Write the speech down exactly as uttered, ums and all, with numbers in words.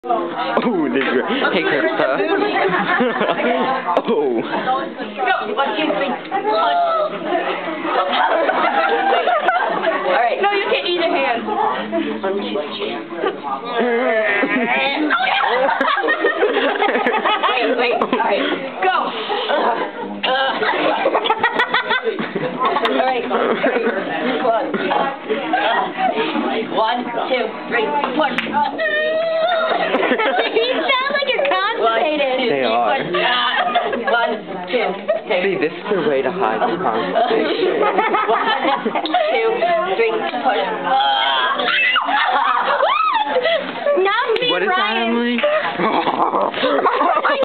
Oh, this is great. Hey, Krista. Oh. Go. One, two, three. All right. No, you can't use your hands. One, two, three. Wait, wait. All right. Go. Uh. All right. One, two, three, push. You sound like you're constipated. They are. One, two, three. See, this is their way to hide the constipation. One, two, three, push. Now I'm being What is that, Ryan. Emily?